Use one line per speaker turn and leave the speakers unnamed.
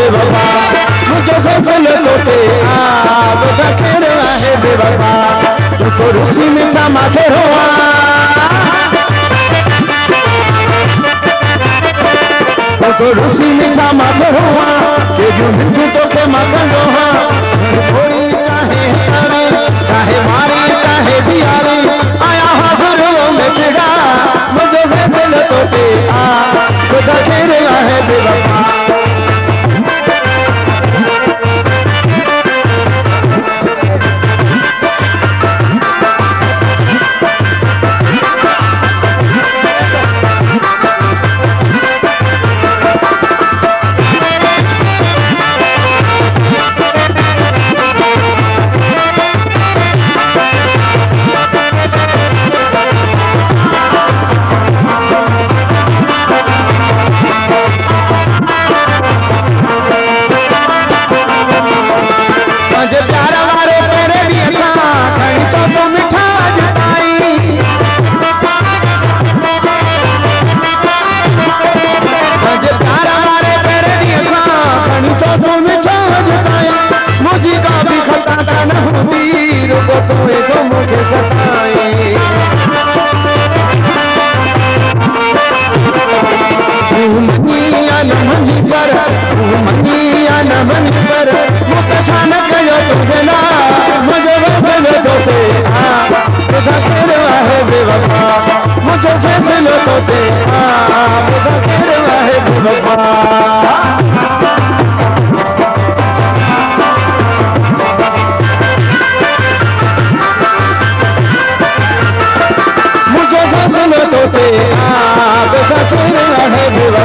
बेवफा मुझे फैसले तोते बेटा तेरे है बेवफा तू तो रुसी मीठा माथे रोआ तू तो रुसी मीठा माथे रोआ के जो मिठू तो के मगन रोहा थोड़ी चाहे तारे चाहे मारी चाहे दियारी आया हाजिरों में चिड़ा मुझे फैसले तोते बेटा तेरे है बेवफा मुझे फैसले तोते बेटा तेरे है बेवफा मुझे फैसले तोते बेटा तेरे है बेवफा